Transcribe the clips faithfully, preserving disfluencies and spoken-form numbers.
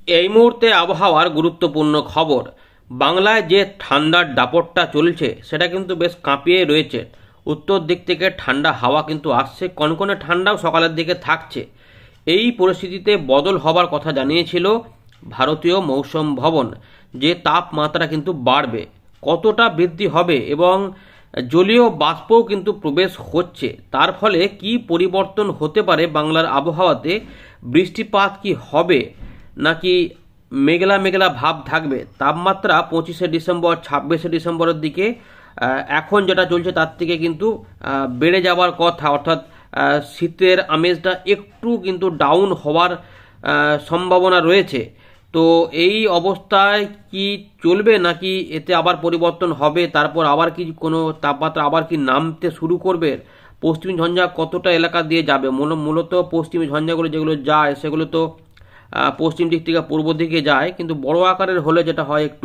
এই মুহূর্তে আবহাওয়ার গুরুত্বপূর্ণ খবর। বাংলায় যে ঠান্ডার দাপটটা চলছে সেটা কিন্তু বেশ কাঁপিয়ে রয়েছে। উত্তর দিক থেকে ঠান্ডা হাওয়া কিন্তু আসছে, কনকনে ঠান্ডাও সকালের দিকে থাকছে। এই পরিস্থিতিতে বদল হবার কথা জানিয়েছিল ভারতীয় মৌসুম ভবন, যে তাপমাত্রা কিন্তু বাড়বে, কতটা বৃদ্ধি হবে এবং জলীয় বাষ্পও কিন্তু প্রবেশ হচ্ছে। তার ফলে কি পরিবর্তন হতে পারে বাংলার আবহাওয়াতে? বৃষ্টিপাত কি হবে নাকি মেঘলা মেঘলা ভাব থাকবে? তাপমাত্রা পঁচিশে ডিসেম্বর ছাব্বিশে ডিসেম্বরের দিকে এখন যেটা চলছে তার থেকে কিন্তু বেড়ে যাওয়ার কথা, অর্থাৎ শীতের আমেজটা একটু কিন্তু ডাউন হওয়ার সম্ভাবনা রয়েছে। তো এই অবস্থায় কি চলবে নাকি এতে আবার পরিবর্তন হবে, তারপর আবার কি কোনো তাপমাত্রা আবার কি নামতে শুরু করবে? পশ্চিমী ঝঞ্ঝা কতটা এলাকা দিয়ে যাবে? মূলত পশ্চিমী ঝঞ্ঝাগুলো যেগুলো যায় সেগুলো তো পশ্চিম দিক থেকে পূর্ব দিকে যায়, কিন্তু বড় আকারের হলে যেটা হয় একটু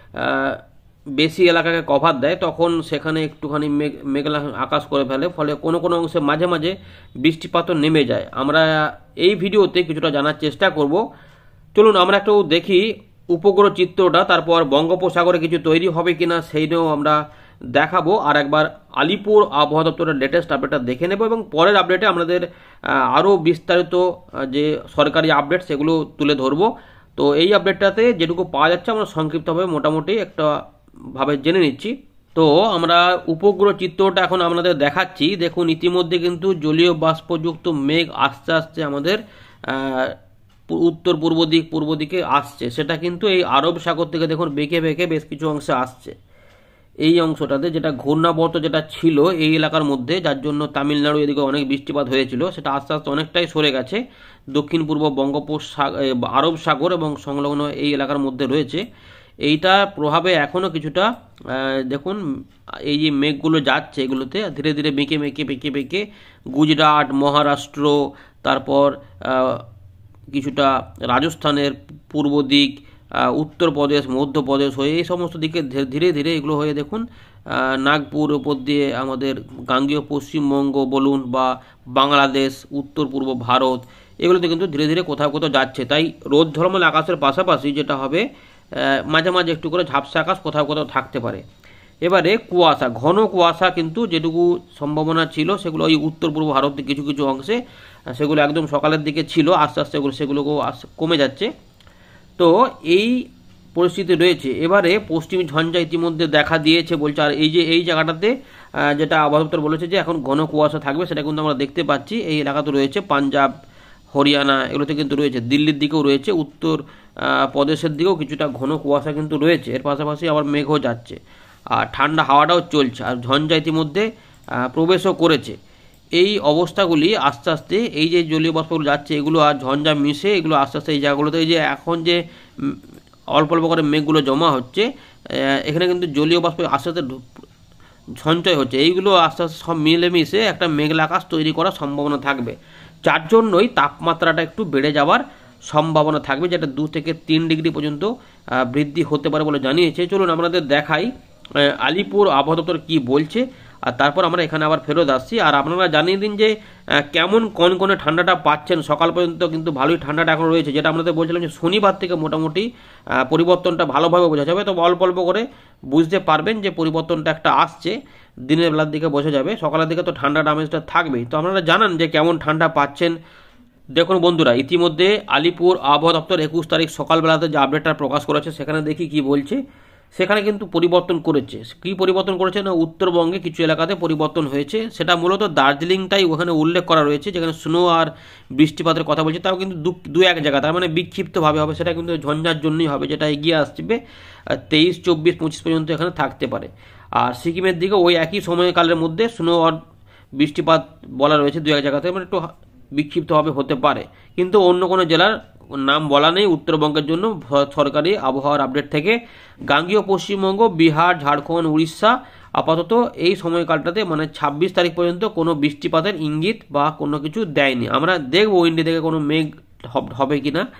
বেশি এলাকাকে কভার দেয়, তখন সেখানে একটুখানি মেঘ মেঘলা আকাশ করে ফেলে, ফলে কোনো কোনো অংশে মাঝে মাঝে বৃষ্টিপাতও নেমে যায়। আমরা এই ভিডিওতে কিছুটা জানার চেষ্টা করব। চলুন আমরা একটু দেখি উপগ্রহ চিত্রটা, তারপর বঙ্গোপসাগরে কিছু তৈরি হবে কিনা সেই নিয়েও আমরা দেখাবো, আর একবার আলিপুর আবহাওয়া দপ্তরের লেটেস্ট আপডেটটা দেখে নেব এবং পরের আপডেটে আমাদের আরও বিস্তারিত যে সরকারি আপডেট সেগুলো তুলে ধরবো। তো এই আপডেটটাতে যেটুকু পাওয়া যাচ্ছে আমরা সংক্ষিপ্তভাবে মোটামুটি একটা ভাবে জেনে নিচ্ছি। তো আমরা উপগ্রহ চিত্রটা এখন আপনাদের দেখাচ্ছি। দেখুন ইতিমধ্যে কিন্তু জলীয় বাষ্পযুক্ত মেঘ আস্তে আস্তে আমাদের উত্তর পূর্ব দিক পূর্ব দিকে আসছে। সেটা কিন্তু এই আরব সাগর থেকে দেখুন বেঁকে বেঁকে বেশ কিছু অংশে আসছে। এই অংশটাতে যেটা ঘূর্ণাবর্ত যেটা ছিল এই এলাকার মধ্যে, যার জন্য তামিলনাড়ু এদিকে অনেক বৃষ্টিপাত হয়েছিল, সেটা আস্তে আস্তে অনেকটাই সরে গেছে। দক্ষিণ পূর্ব বঙ্গোপসাগর আরব সাগর এবং সংলগ্ন এই এলাকার মধ্যে রয়েছে। এইটা প্রভাবে এখনও কিছুটা দেখুন এই যে মেঘগুলো যাচ্ছে এগুলোতে ধীরে ধীরে বেঁকে বেঁকে বেঁকে বেঁকে গুজরাট, মহারাষ্ট্র, তারপর কিছুটা রাজস্থানের পূর্ব দিক, উত্তরপ্রদেশ, মধ্যপ্রদেশ হয়ে এই সমস্ত দিকে ধীরে ধীরে এগুলো হয়ে দেখুন নাগপুর উপর দিয়ে আমাদের গাঙ্গেয় পশ্চিমবঙ্গ বলুন বা বাংলাদেশ, উত্তর পূর্ব ভারত, এগুলোতে কিন্তু ধীরে ধীরে কোথাও কোথাও যাচ্ছে। তাই রোদ ঝলমল আকাশের পাশাপাশি যেটা হবে মাঝে মাঝে একটু করে ঝাপসা আকাশ কোথাও কোথাও থাকতে পারে। এবারে কুয়াশা, ঘন কুয়াশা কিন্তু যেটুকু সম্ভাবনা ছিল সেগুলো ওই উত্তর পূর্ব ভারতের কিছু কিছু অংশে সেগুলো একদম সকালের দিকে ছিল, আস্তে আস্তে সেগুলো সেগুলোকেও কমে যাচ্ছে। তো এই পরিস্থিতি রয়েছে। এবারে পশ্চিমী ঝঞ্ঝা ইতিমধ্যে দেখা দিয়েছে বলছে, আর এই যে এই জায়গাটাতে যেটা আবহাওয়া দপ্তর বলেছে যে এখন ঘন কুয়াশা থাকবে সেটা কিন্তু আমরা দেখতে পাচ্ছি। এই এলাকাতে রয়েছে পাঞ্জাব, হরিয়ানা, এগুলোতে কিন্তু রয়েছে, দিল্লির দিকেও রয়েছে, উত্তর প্রদেশের দিকেও কিছুটা ঘন কুয়াশা কিন্তু রয়েছে। এর পাশাপাশি আবার মেঘও যাচ্ছে আর ঠান্ডা হাওয়াটাও চলছে, আর ঝঞ্ঝা ইতিমধ্যে প্রবেশও করেছে। এই অবস্থাগুলি আস্তে আস্তে এই যে জলীয় বাষ্পগুলো যাচ্ছে এগুলো আর ঝঞ্ঝা মিশে এগুলো আস্তে আস্তে এই জায়গাগুলোতে এই যে এখন যে অল্প অল্প করে মেঘগুলো জমা হচ্ছে এখানে কিন্তু জলীয় বাষ্প আস্তে আস্তে সঞ্চয় হচ্ছে, এইগুলো আস্তে আস্তে সব মিলেমিশে একটা মেঘলা আকাশ তৈরি করার সম্ভাবনা থাকবে, যার জন্যই তাপমাত্রাটা একটু বেড়ে যাওয়ার সম্ভাবনা থাকবে, যেটা দু থেকে তিন ডিগ্রি পর্যন্ত বৃদ্ধি হতে পারে বলে জানিয়েছে। চলুন আপনাদের দেখাই আলিপুর আবহাওয়া দপ্তর কী বলছে, আর তারপর আমরা এখানে আবার ফেরত আসছি। আর আপনারা জানিয়ে দিন যে কেমন কনকনে ঠান্ডাটা পাচ্ছেন। সকাল পর্যন্ত কিন্তু ভালোই ঠান্ডাটা এখন রয়েছে, যেটা আপনাদের বলছিলাম যে শনিবার থেকে মোটামুটি পরিবর্তনটা ভালোভাবে বোঝা যাবে, তবে অল্প অল্প করে বুঝতে পারবেন যে পরিবর্তনটা একটা আসছে। দিনের বেলার দিকে বোঝা যাবে, সকালের দিকে তো ঠান্ডা ডামেজটা থাকবেই। তো আপনারা জানান যে কেমন ঠান্ডা পাচ্ছেন। দেখুন বন্ধুরা, ইতিমধ্যে আলিপুর আবহাওয়া দপ্তর একুশ তারিখ সকালবেলাতে যে আপডেটটা প্রকাশ করেছে সেখানে দেখি কি বলছে। সেখানে কিন্তু পরিবর্তন করেছে। কী পরিবর্তন করেছে না, উত্তরবঙ্গে কিছু এলাকাতে পরিবর্তন হয়েছে, সেটা মূলত দার্জিলিংটাই ওখানে উল্লেখ করা রয়েছে, যেখানে স্নো আর বৃষ্টিপাতের কথা বলছে, তাও কিন্তু দু দু এক জায়গা, তার মানে বিক্ষিপ্তভাবে হবে, সেটা কিন্তু ঝঞ্ঝার জন্যই হবে, যেটা এগিয়ে আসবে তেইশ চব্বিশ পঁচিশ পর্যন্ত এখানে থাকতে পারে। আর সিকিমের দিকে ওই একই সময়কালের মধ্যে স্নো আর বৃষ্টিপাত বলা রয়েছে দু এক জায়গাতে, মানে একটু বিক্ষিপ্তভাবে হতে পারে, কিন্তু অন্য কোনো জেলার নাম বলা নেই উত্তরবঙ্গের জন্য সরকারি আবহাওয়ার আপডেট থেকে। গাঙ্গেয় পশ্চিমবঙ্গ, বিহার, ঝাড়খণ্ড, উড়িষ্যা আপাতত এই সময়কালটাতে মানে ছাব্বিশ তারিখ পর্যন্ত কোনো বৃষ্টিপাতের ইঙ্গিত বা কোনো কিছু দেয়নি। আমরা দেখবো ইন্ডিয়া থেকে কোনো মেঘ হবে কি না।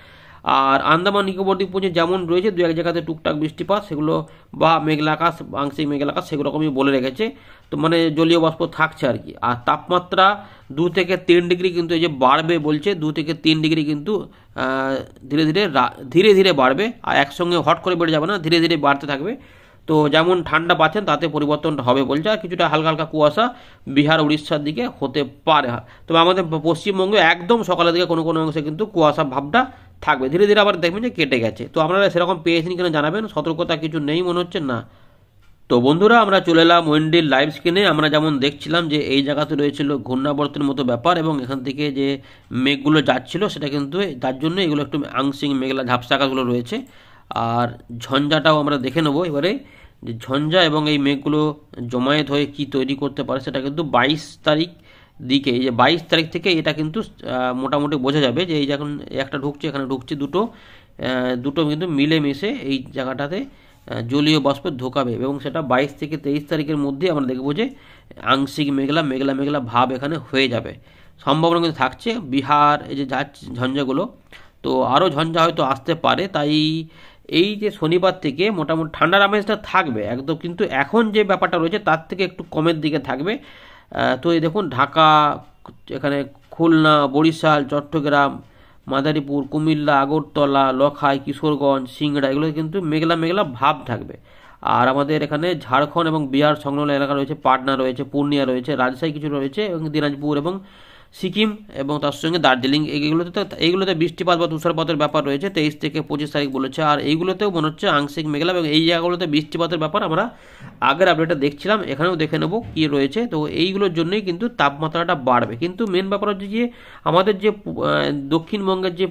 আর আন্দামান নিকোবর দ্বীপপুঞ্জে যেমন রয়েছে দু এক জায়গাতে টুকটাক বৃষ্টিপাত, সেগুলো বা মেঘলা আকাশ, আংশিক মেঘলা আকাশ, সেগুলো রকমই বলে রেখেছে। তো মানে জলীয় বাষ্প থাকছে আর কি। আর তাপমাত্রা দু থেকে তিন ডিগ্রি কিন্তু এই যে বাড়বে বলছে, দু থেকে তিন ডিগ্রি কিন্তু ধীরে ধীরে ধীরে ধীরে বাড়বে, আর একসঙ্গে হট করে বেড়ে যাবে না, ধীরে ধীরে বাড়তে থাকবে। তো যেমন ঠান্ডা পাচ্ছেন তাতে পরিবর্তনটা হবে বলছে। আর কিছুটা হালকা হালকা কুয়াশা বিহার উড়িষ্যার দিকে হতে পারে। তবে আমাদের পশ্চিমবঙ্গে একদম সকালের দিকে কোনো কোনো অংশে কিন্তু কুয়াশা ভাবটা থাকবে, ধীরে ধীরে আবার দেখবেন যে কেটে গেছে। তো আপনারা সেরকম পেয়েছেন কিনা জানাবেন, সতর্কতা কিছু নেই মনে হচ্ছে না। তো বন্ধুরা আমরা চলে এলাম ওয়েন্ডির লাইভ স্ক্রিনে। আমরা যেমন দেখছিলাম যে এই জায়গাতে রয়েছিল ঘূর্ণাবর্তের মতো ব্যাপার, এবং এখান থেকে যে মেঘগুলো যাচ্ছিল সেটা কিন্তু যার জন্য এগুলো একটু আংশিক মেঘলা ঝাপসা আকাশগুলো রয়েছে। আর ঝঞ্ঝাটাও আমরা দেখে নেবো এবারে, যে ঝঞ্ঝা এবং এই মেঘগুলো জমায়েত হয়ে কি তৈরি করতে পারে সেটা কিন্তু বাইশ তারিখ দিকে, এই যে বাইশ তারিখ থেকে এটা কিন্তু মোটামুটি বোঝা যাবে যে এই যখন একটা ঢুকছে এখানে ঢুকছে দুটো দুটো কিন্তু মিলেমিশে এই জায়গাটাতে জলীয় বাষ্প ঢোকাবে, এবং সেটা বাইশ থেকে তেইশ তারিখের মধ্যে আমরা দেখবো যে আংশিক মেঘলা মেঘলা মেঘলা ভাব এখানে হয়ে যাবে, সম্ভাবনা কিন্তু থাকছে। বিহার এই যে যাচ্ছে ঝঞ্ঝাগুলো, তো আরও ঝঞ্ঝা হয়তো আসতে পারে। তাই এই যে শনিবার থেকে মোটামুটি ঠান্ডার আমেজটা থাকবে একদম, কিন্তু এখন যে ব্যাপারটা রয়েছে তার থেকে একটু কমের দিকে থাকবে। তো এই দেখুন ঢাকা, এখানে খুলনা, বরিশাল, চট্টগ্রাম, মাদারীপুর, কুমিল্লা, আগরতলা, লখাই, কিশোরগঞ্জ, সিংড়া, এগুলো কিন্তু মেঘলা মেঘলা ভাব থাকবে। আর আমাদের এখানে ঝাড়খণ্ড এবং বিহার সংলগ্ন এলাকা রয়েছে, পাটনা রয়েছে, পূর্ণিয়া রয়েছে, রাজশাহী কিছু রয়েছে, এবং দিনাজপুর এবং সিকিম এবং তার সঙ্গে দার্জিলিং, এইগুলোতে তো এইগুলোতে বৃষ্টিপাত বা তুষারপাতের ব্যাপার রয়েছে তেইশ থেকে পঁচিশ তারিখ বলেছে। আর এইগুলোতেও মনে হচ্ছে আংশিক মেঘলা, এবং এই জায়গাগুলোতে বৃষ্টিপাতের ব্যাপার আমরা আগের আপডেটে দেখছিলাম, এখানেও দেখে নেব কী রয়েছে। তো এইগুলোর জন্যই কিন্তু তাপমাত্রাটা বাড়বে। কিন্তু মেন ব্যাপার হচ্ছে যে আমাদের যে দক্ষিণবঙ্গের যে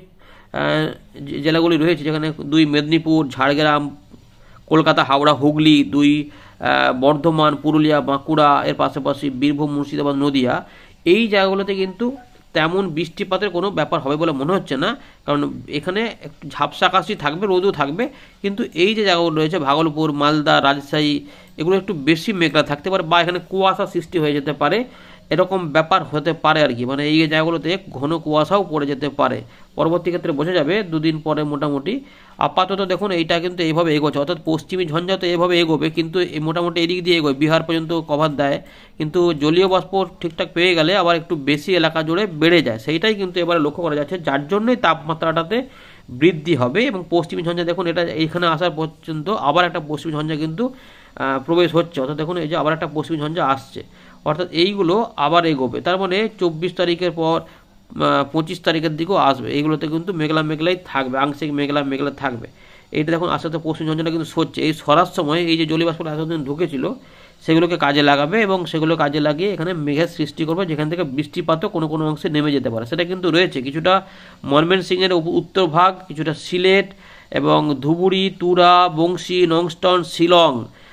জেলাগুলি রয়েছে, যেখানে দুই মেদিনীপুর, ঝাড়গ্রাম, কলকাতা, হাওড়া, হুগলি, দুই বর্ধমান, পুরুলিয়া, বাঁকুড়া, এর পাশাপাশি বীরভূম, মুর্শিদাবাদ, নদিয়া, এই জায়গাগুলোতে কিন্তু তেমন বৃষ্টিপাতের কোনো ব্যাপার হবে বলে মনে হচ্ছে না, কারণ এখানে একটু ঝাপসা আকাশই থাকবে, রোদও থাকবে। কিন্তু এই যে জায়গাগুলো রয়েছে ভাগলপুর, মালদা, রাজশাহী, এগুলো একটু বেশি মেঘলা থাকতে পারে, বা এখানে কুয়াশা সৃষ্টি হয়ে যেতে পারে, এরকম ব্যাপার হতে পারে আর কি। মানে এই জায়গাগুলোতে ঘন কুয়াশাও পড়ে যেতে পারে, পরবর্তী ক্ষেত্রে বোঝা যাবে দুদিন পরে মোটামুটি। আপাতত দেখুন এইটা কিন্তু এইভাবে এগোচ্ছে, অর্থাৎ পশ্চিমী ঝঞ্ঝা তো এইভাবে এগোবে, কিন্তু মোটামুটি এদিক দিয়ে এগোয়, বিহার পর্যন্ত কভার দেয়। কিন্তু জলীয় বাষ্প ঠিকঠাক পেয়ে গেলে আবার একটু বেশি এলাকা জুড়ে বেড়ে যায়, সেইটাই কিন্তু এবারে লক্ষ্য করা যাচ্ছে, যার জন্যই তাপমাত্রাটাতে বৃদ্ধি হবে। এবং পশ্চিমী ঝঞ্ঝা দেখুন এটা এইখানে আসার পর্যন্ত আবার একটা পশ্চিমী ঝঞ্ঝা কিন্তু প্রবেশ হচ্ছে, অর্থাৎ দেখুন এই যে আবার একটা পশ্চিমী ঝঞ্ঝা আসছে, অর্থাৎ এইগুলো আবার এগোবে। তার মানে চব্বিশ তারিখের পর পঁচিশ তারিখের দিকেও আসবে, এইগুলোতে কিন্তু মেঘলা মেঘলাই থাকবে, আংশিক মেঘলা মেঘলা থাকবে। এইটা দেখুন আস্তে আস্তে পশ্চিম ঝঞ্ঝাটা কিন্তু সরছে, এই সরার সময় এই যে জলীয়বাষ্পটা এতদিন ঢুকেছিল সেগুলোকে কাজে লাগাবে, এবং সেগুলো কাজে লাগিয়ে এখানে মেঘের সৃষ্টি করবে, যেখান থেকে বৃষ্টিপাতও কোনো কোনো অংশে নেমে যেতে পারে। সেটা কিন্তু রয়েছে কিছুটা ময়মনসিংহের উত্তর ভাগ, কিছুটা সিলেট এবং ধুবুরি, তুরা, বংশী, নংস্টন, শিলং,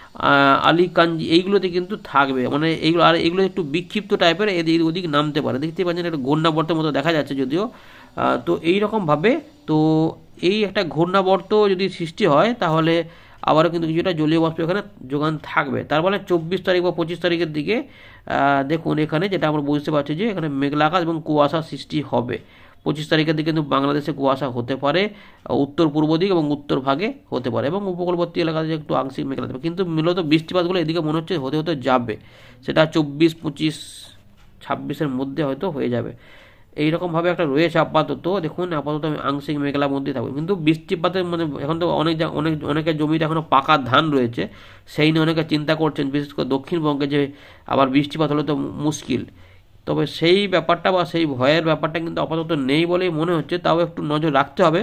আলিকাঞ্জি, এইগুলোতে কিন্তু থাকবে। মানে এইগুলো আর এগুলো একটু বিক্ষিপ্ত টাইপের, এদিক ওদিক নামতে পারে, দেখতে পাচ্ছেন একটা ঘূর্ণাবর্তের মতো দেখা যাচ্ছে যদিও। তো এইরকমভাবে তো এই একটা ঘূর্ণাবর্ত যদি সৃষ্টি হয় তাহলে আবারও কিন্তু কিছুটা জলীয় বাষ্প এখানে যোগান থাকবে। তার ফলে চব্বিশ তারিখ বা পঁচিশ তারিখের দিকে দেখুন এখানে যেটা আমরা বুঝতে পারছি যে এখানে মেঘলা আকাশ এবং কুয়াশা সৃষ্টি হবে। পঁচিশ তারিখের দিকে কিন্তু বাংলাদেশে কুয়াশা হতে পারে, উত্তর পূর্ব দিক এবং উত্তর ভাগে হতে পারে, এবং উপকূলবর্তী এলাকাতে একটু আংশিক মেঘলা দেবে। কিন্তু মূলত বৃষ্টিপাতগুলো এদিকে মনে হচ্ছে হতে হতে যাবে, সেটা চব্বিশ, পঁচিশ, ছাব্বিশের মধ্যে হয়তো হয়ে যাবে। এইরকমভাবে একটা রয়েছে আপাতত। দেখুন আপাতত আংশিক মেঘলার মধ্যে থাকবে, কিন্তু বৃষ্টিপাতের মানে এখন তো অনেক অনেক অনেকের জমিতে এখনও পাকা ধান রয়েছে, সেই নিয়ে অনেকে চিন্তা করছেন, বিশেষ করে দক্ষিণবঙ্গে যে আবার বৃষ্টিপাত হলে তো মুশকিল। তবে সেই ব্যাপারটা বা সেই ভয়ের ব্যাপারটা কিন্তু আপাতত নেই বলেই মনে হচ্ছে, তাও একটু নজর রাখতে হবে।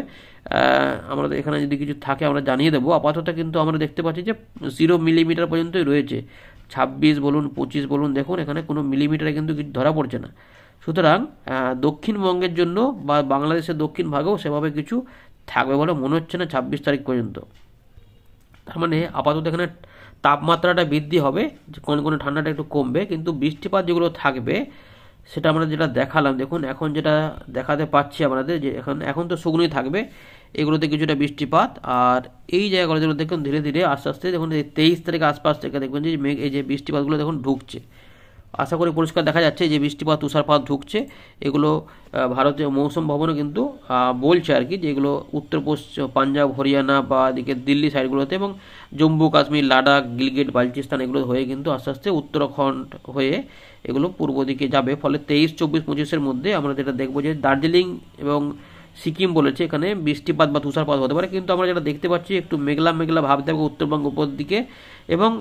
আমাদের এখানে যদি কিছু থাকে আমরা জানিয়ে দেবো। আপাতত কিন্তু আমরা দেখতে পাচ্ছি যে জিরো মিলিমিটার পর্যন্তই রয়েছে, ছাব্বিশ বলুন, পঁচিশ বলুন, দেখুন এখানে কোনো মিলিমিটারে কিন্তু কিছু ধরা পড়ছে না। সুতরাং দক্ষিণবঙ্গের জন্য বা বাংলাদেশের দক্ষিণ ভাগেও সেভাবে কিছু থাকবে বলে মনে হচ্ছে না ছাব্বিশ তারিখ পর্যন্ত। তার মানে আপাতত এখানে তাপমাত্রাটা বৃদ্ধি হবে, কোনো কোনো ঠান্ডাটা একটু কমবে, কিন্তু বৃষ্টিপাত যেগুলো থাকবে সেটা আমরা যেটা দেখালাম, দেখুন এখন যেটা দেখাতে পাচ্ছি আমাদের যে এখন এখন তো শুকনোই থাকবে, এগুলোতে কিছুটা বৃষ্টিপাত। আর এই জায়গাগুলো যেগুলো দেখুন ধীরে ধীরে আস্তে আস্তে দেখুন তেইশ তারিখ আশপাশ থেকে দেখবেন যে মেঘ এই যে বৃষ্টিপাতগুলো দেখুন ঢুকছে, আশা করি পরিষ্কার দেখা যাচ্ছে যে বৃষ্টিপাত তুষারপাত ঢুকছে। এগুলো ভারতীয় মৌসুম ভবনও কিন্তু বলছে আর কি যে এগুলো উত্তর পশ্চিম পাঞ্জাব হরিয়ানা বা এদিকে দিল্লি সাইডগুলোতে এবং জম্মু কাশ্মীর লাদাখ গিলগিট বালচিস্তান এগুলো হয়ে কিন্তু আস্তে আস্তে উত্তরাখণ্ড হয়ে এগুলো পূর্ব দিকে যাবে। ফলে তেইশ চব্বিশ পঁচিশের মধ্যে আমরা যেটা দেখবো যে দার্জিলিং এবং সিকিম বলেছে এখানে বৃষ্টিপাত বা তুষারপাত হতে পারে, কিন্তু আমরা যেটা দেখতে পাচ্ছি একটু মেঘলা মেঘলা ভাব থাকবে উত্তরবঙ্গ উপর দিকে এবং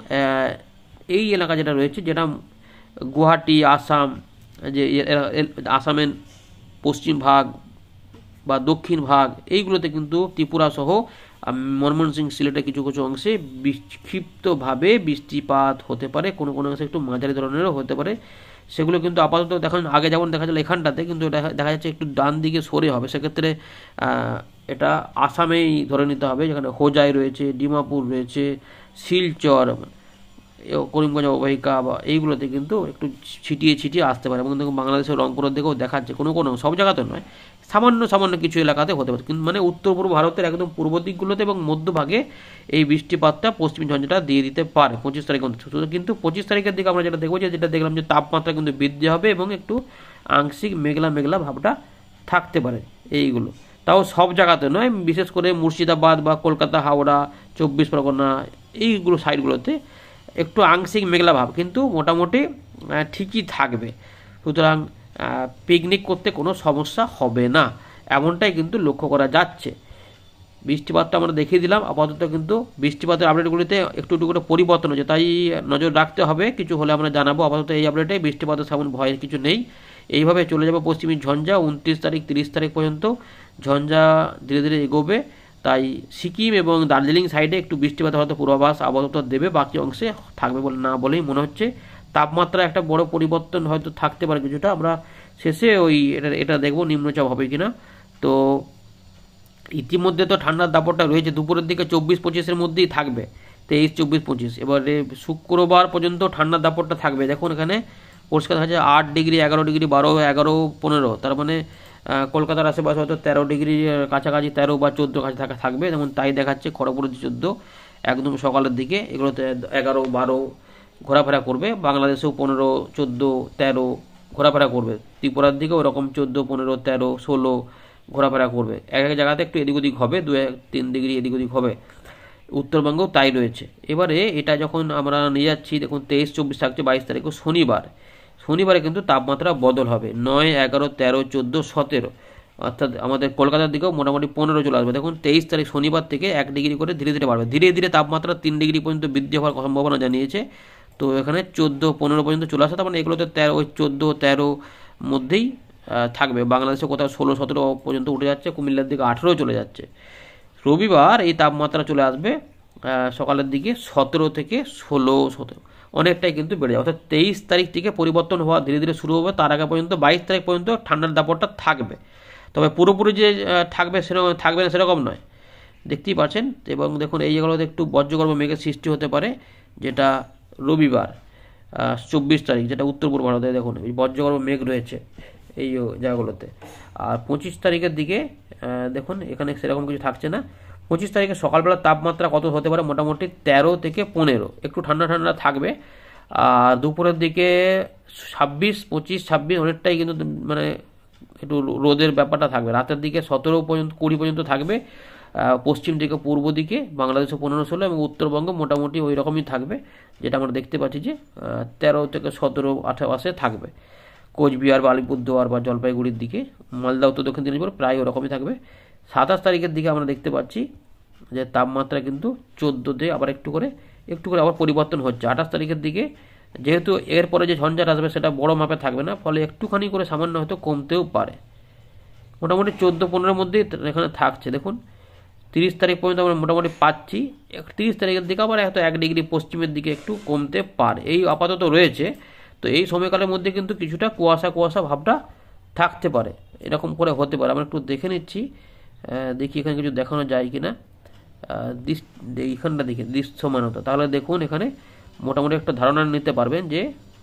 এই এলাকা যেটা রয়েছে যেটা গুয়াহাটি আসাম, যে আসামের পশ্চিম ভাগ বা দক্ষিণ ভাগ এইগুলোতে কিন্তু ত্রিপুরা সহ ময়মনসিংহ সিলেটের কিছু কিছু অংশে বিক্ষিপ্তভাবে বৃষ্টিপাত হতে পারে, কোনো কোনো অংশে একটু মাঝারি ধরনেরও হতে পারে। সেগুলো কিন্তু আপাতত দেখেন আগে যেমন দেখা যাচ্ছে এখানটাতে, কিন্তু এটা দেখা যাচ্ছে একটু ডান দিকে সরে হবে। সেক্ষেত্রে এটা আসামেই ধরে নিতে হবে, যেখানে হোজাই রয়েছে, ডিমাপুর রয়েছে, শিলচর, করিমগঞ্জ অববাহিকা বা এইগুলোতে কিন্তু একটু ছিটিয়ে ছিটিয়ে আসতে পারে এবং দেখুন বাংলাদেশের রংপুরের দিকেও দেখাচ্ছে, কোনো কোনো সব জায়গাতে নয়, সামান্য সামান্য কিছু এলাকাতে হতে পারে, কিন্তু মানে উত্তর পূর্ব ভারতের একদম পূর্ব দিকগুলোতে এবং মধ্যভাগে এই বৃষ্টিপাতটা পশ্চিম ঝঞ্ঝাটা দিয়ে দিতে পারে পঁচিশ তারিখ শুধু। কিন্তু পঁচিশ তারিখের দিকে আমরা যেটা দেখবো যে যেটা দেখলাম যে তাপমাত্রা কিন্তু বৃদ্ধি হবে এবং একটু আংশিক মেঘলা মেঘলা ভাবটা থাকতে পারে এইগুলো, তাও সব জায়গাতে নয়, বিশেষ করে মুর্শিদাবাদ বা কলকাতা হাওড়া চব্বিশ পরগনা এইগুলো সাইডগুলোতে একটু আংশিক মেঘলা ভাব, কিন্তু মোটামুটি ঠিকই থাকবে। সুতরাং পিকনিক করতে কোনো সমস্যা হবে না এমনটাই কিন্তু লক্ষ্য করা যাচ্ছে। বৃষ্টিপাতটা আমরা দেখিয়ে দিলাম, আপাতত কিন্তু বৃষ্টিপাতের আপডেটগুলিতে একটু একটু করে পরিবর্তন হচ্ছে, তাই নজর রাখতে হবে, কিছু হলে আমরা জানাবো। আপাতত এই আপডেটে বৃষ্টিপাতের তেমন ভয়ের কিছু নেই। এইভাবে চলে যাবে পশ্চিমী ঝঞ্ঝা উনত্রিশ তারিখ তিরিশ তারিখ পর্যন্ত ঝঞ্ঝা ধীরে ধীরে এগোবে, তাই সিকিম এবং দার্জিলিং সাইডে একটু বৃষ্টিপাত হয়তো পূর্বাভাস আপাতত দেবে, বাকি অংশে থাকবে বলে না বলেই মনে হচ্ছে। তাপমাত্রা একটা বড় পরিবর্তন হয়তো থাকতে পারে কিছুটা, আমরা শেষে ওই এটা এটা দেখবো নিম্নচাপ হবে কিনা। তো ইতিমধ্যে তো ঠান্ডার দাপটটা রয়েছে, দুপুরের দিকে চব্বিশ পঁচিশের মধ্যেই থাকবে, তেইশ চব্বিশ পঁচিশ। এবারে শুক্রবার পর্যন্ত ঠান্ডার দাপটটা থাকবে, দেখুন এখানে পরিষ্কার দেখা যায় আট ডিগ্রি এগারো ডিগ্রি বারো এগারো পনেরো, তার মানে কলকাতার আশেপাশে হয়তো তেরো ডিগ্রি কাছাকাছি তেরো বা চোদ্দো কাছে থাকা থাকবে, যেমন তাই দেখাচ্ছে। খড়গপুরের চোদ্দো একদম সকালের দিকে, এগুলোতে এগারো বারো ঘোরাফেরা করবে, বাংলাদেশেও পনেরো চোদ্দো তেরো ঘোরাফেরা করবে, ত্রিপুরার দিকে ওরকম চোদ্দো পনেরো তেরো ষোলো ঘোরাফেরা করবে, এক এক জায়গাতে একটু এদিক ওদিক হবে, দু এক তিন ডিগ্রি এদিক ওদিক হবে, উত্তরবঙ্গেও তাই রয়েছে। এবারে এটা যখন আমরা নিয়ে যাচ্ছি দেখুন তেইশ চব্বিশ থাকছে, বাইশ তারিখও শনিবার, শনিবারে কিন্তু তাপমাত্রা বদল হবে, নয় এগারো তেরো চোদ্দো সতেরো, অর্থাৎ আমাদের কলকাতার দিকেও মোটামুটি পনেরো চলে আসবে। দেখুন তেইশ তারিখ শনিবার থেকে এক ডিগ্রি করে ধীরে ধীরে বাড়বে, ধীরে ধীরে তাপমাত্রা তিন ডিগ্রি পর্যন্ত বৃদ্ধি হওয়ার সম্ভাবনা জানিয়েছে। তো এখানে চোদ্দো পনেরো পর্যন্ত চলে আসে, তার মানে এগুলোতে তেরো ওই চোদ্দো তেরো মধ্যেই থাকবে। বাংলাদেশে কোথাও ষোলো সতেরো পর্যন্ত উঠে যাচ্ছে, কুমিল্লার দিকে আঠেরো চলে যাচ্ছে। রবিবার এই তাপমাত্রা চলে আসবে সকালের দিকে সতেরো থেকে ষোলো সতেরো, অনেকটাই কিন্তু বেড়ে যাবে। অর্থাৎ তেইশ তারিখ থেকে পরিবর্তন হওয়া ধীরে ধীরে শুরু হবে, তার আগে পর্যন্ত বাইশ তারিখ পর্যন্ত ঠান্ডার দাপটটা থাকবে, তবে পুরোপুরি যে থাকবে সেরকম থাকবে না সেরকম নয়, দেখতেই পাচ্ছেন। এবং দেখুন এই জায়গাগুলোতে একটু বজ্রগর্ভ মেঘের সৃষ্টি হতে পারে, যেটা রবিবার চব্বিশ তারিখ, যেটা উত্তর পূর্ব ভারতে দেখুন এই বজ্রগর্ভ মেঘ রয়েছে এই জায়গাগুলোতে। আর পঁচিশ তারিখের দিকে দেখুন এখানে সেরকম কিছু থাকছে না। পঁচিশ তারিখে সকালবেলা তাপমাত্রা কত হতে পারে, মোটামুটি তেরো থেকে পনেরো, একটু ঠান্ডা ঠান্ডা থাকবে। আর দুপুরের দিকে ছাব্বিশ পঁচিশ ছাব্বিশ অনেকটাই কিন্তু মানে একটু রোদের ব্যাপারটা থাকবে। রাতের দিকে সতেরো পর্যন্ত কুড়ি পর্যন্ত থাকবে, পশ্চিম দিকে পূর্ব দিকে বাংলাদেশে পনেরো ষোলো এবং উত্তরবঙ্গ মোটামুটি ওই রকমই থাকবে, যেটা আমরা দেখতে পাচ্ছি যে তেরো থেকে সতেরো আঠারো আসে থাকবে। কোচবিহার বা আলিপুরদুয়ার বা জলপাইগুড়ির দিকে, মালদা উত্তর দক্ষিণ দিনাজপুর প্রায় ওরকমই থাকবে। সাতাশ তারিখের দিকে আমরা দেখতে পাচ্ছি যে তাপমাত্রা কিন্তু চোদ্দোতে আবার একটু করে একটু করে আবার পরিবর্তন হচ্ছে। আঠাশ তারিখের দিকে যেহেতু এরপরে যে ঝঞ্ঝাট আসবে সেটা বড় মাপে থাকবে না, ফলে একটুখানি করে সামান্য হয়তো কমতেও পারে, মোটামুটি চোদ্দো পনেরোর মধ্যেই এখানে থাকছে। দেখুন তিরিশ তারিখ পর্যন্ত আমরা মোটামুটি পাচ্ছি, তিরিশ তারিখের দিকে আবার হয়তো এক ডিগ্রি পশ্চিমের দিকে একটু কমতে পারে, এই আপাতত রয়েছে। তো এই সময়কালের মধ্যে কিন্তু কিছুটা কুয়াশা কুয়াশা ভাবটা থাকতে পারে, এরকম করে হতে পারে। আমরা একটু দেখে নিচ্ছি, দেখি এখানে কিছু দেখানো যায় কিনা, এইখানটা দেখি দৃশ্যমানতা, তাহলে দেখুন এখানে মোটামুটি একটা ধারণা নিতে পারবেন যে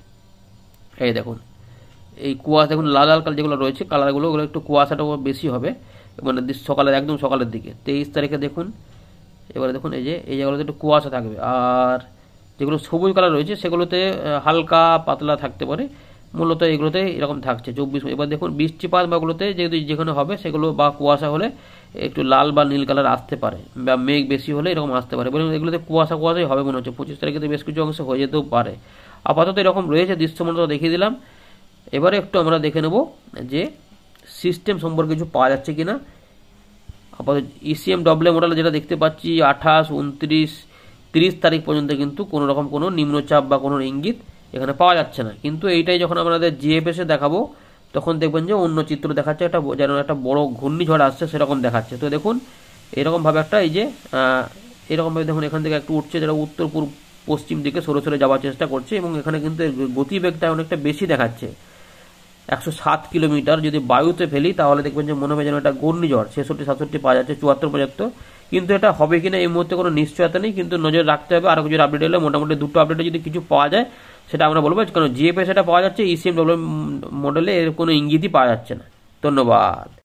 এই দেখুন এই কুয়াশা, দেখুন লাল লাল কালার যেগুলো রয়েছে কালারগুলো, ওগুলো একটু কুয়াশাটাও বেশি হবে মানে সকালের একদম সকালের দিকে। তেইশ তারিখে দেখুন, এবারে দেখুন এই যে এই জায়গাগুলোতে একটু কুয়াশা থাকবে, আর যেগুলো সবুজ কালার রয়েছে সেগুলোতে হালকা পাতলা থাকতে পারে, মূলত এগুলোতে এরকম থাকছে চব্বিশ। এবার দেখুন বৃষ্টিপাত বাগুলোতে যেহেতু যেখানে হবে সেগুলো বা কুয়াশা হলে একটু লাল বা নীল কালার আসতে পারে, বা মেঘ বেশি হলে এরকম আসতে পারে, বলে এগুলোতে কুয়াশা কুয়াশাই হবে মনে হচ্ছে। পঁচিশ তারিখে তো বেশ কিছু অংশ হয়ে যেতেও পারে। আপাতত এরকম রয়েছে, দৃশ্যমূলত দেখিয়ে দিলাম। এবারে একটু আমরা দেখে নেব যে সিস্টেম সম্পর্কে কিছু পাওয়া যাচ্ছে কিনা। আপাতত ইসিএম ডব্লিউ মডেল যেটা দেখতে পাচ্ছি আঠাশ, উনত্রিশ, তিরিশ তারিখ পর্যন্ত কিন্তু কোনো রকম কোনো নিম্নচাপ বা কোনো ইঙ্গিত এখানে পাওয়া যাচ্ছে না। কিন্তু এইটাই যখন আমাদের জিএফএসে দেখাবো তখন দেখবেন যে অন্য চিত্র দেখাচ্ছে, একটা যেন একটা বড় ঘূর্ণিঝড় আসছে সেরকম দেখাচ্ছে। তো দেখুন এরকমভাবে একটা এই যে এরকমভাবে দেখুন এখান থেকে একটু উঠছে, যেটা উত্তর পূর্ব পশ্চিম দিকে সরে সরে যাওয়ার চেষ্টা করছে, এবং এখানে কিন্তু গতিবেগটা অনেকটা বেশি দেখাচ্ছে, একশো সাত কিলোমিটার। যদি বায়ুতে ফেলি তাহলে দেখবেন যে মনে হবে যেন একটা ঘূর্ণিঝড়, ছেষট্টি সাতষট্টি পাওয়া যাচ্ছে, চুয়াত্তর পঁচাত্তর। কিন্তু এটা হবে কিনা এই মুহূর্তে কোনো নিশ্চয়তা নেই, কিন্তু নজর রাখতে হবে। আরও কিছু আপডেট এলে মোটামুটি দুটো আপডেটে যদি কিছু পাওয়া যায় সেটা আমরা বলবো, কারণ জিএফএস এটা পাওয়া যাচ্ছে, ইসিএম ডব্লিউ মডেলে এর কোনো ইঙ্গিতই পাওয়া যাচ্ছে না। ধন্যবাদ।